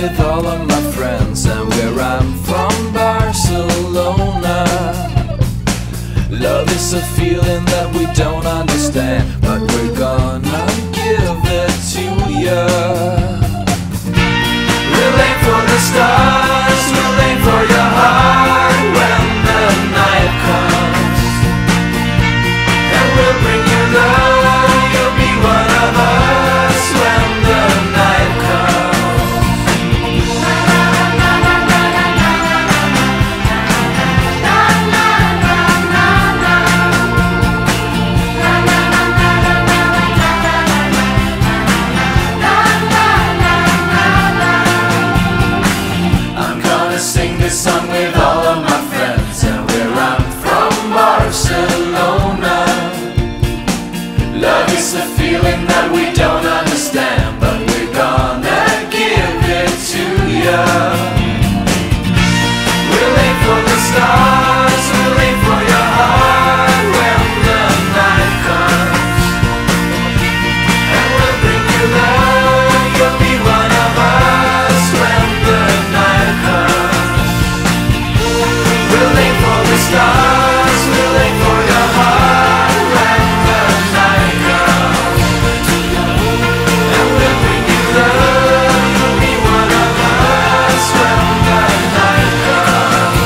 with all of my friends, and where I'm from, Barcelona. Love is a feeling that we don't understand, but we're gonna give it to ya. We'll aim for the stars, we'll aim for your heart when the night comes, and we'll bring you love, you'll be one of us when the night comes. Sing this song with all of my friends, and where I'm from, Barcelona. Love is a feeling that we don't understand, but we're gonna give it to ya. We'll aim for the stars, we'll aim for your heart when the night comes, and we'll bring you love, you'll be one of us when the night comes. We'll aim for the stars, we'll aim for your heart when the night comes, and we'll bring you love, you'll be one of us when the night comes.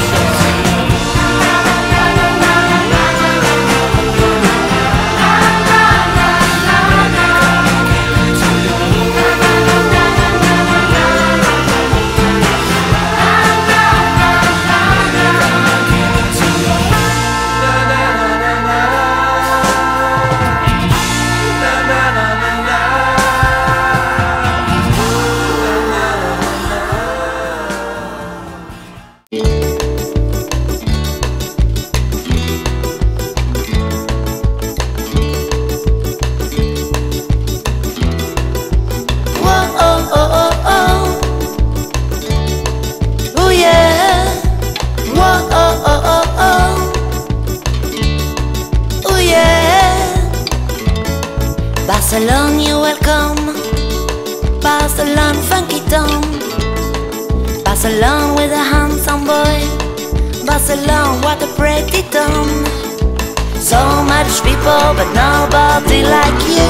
Barcelona, you're welcome. Barcelona, funky town. Barcelona with a handsome boy. Barcelona, what a pretty town. So much people, but nobody like you.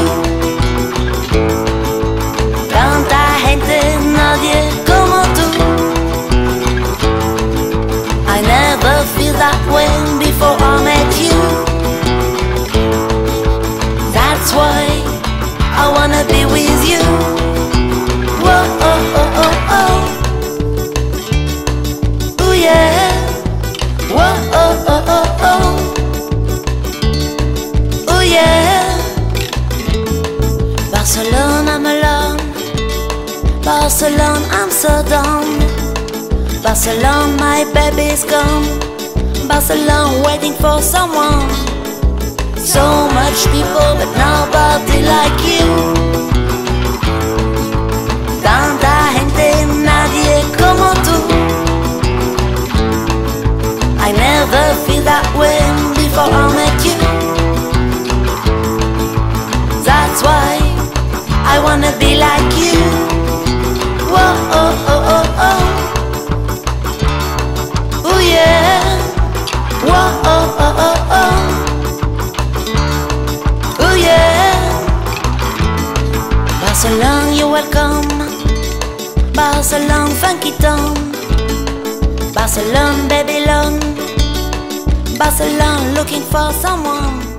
Tanta gente, nadie como tú. I never feel that way before I met you. That's why I wanna be with you. Whoa, oh, oh, oh, oh. Ooh, yeah. Whoa, oh, oh, oh, oh. Ooh, yeah. Barcelona, I'm alone. Barcelona, I'm so dumb. Barcelona, my baby's gone. Barcelona, waiting for someone. So much people, but nobody like you. Tanta gente, nadie como tú. I never feel that way before I met you. That's why I wanna be like you. Whoa, oh, oh, oh, oh. Ooh, yeah. Whoa, oh, oh, oh, oh. Barcelona, you're welcome. Barcelona, funky town. Barcelona, Babylon. Barcelona, looking for someone.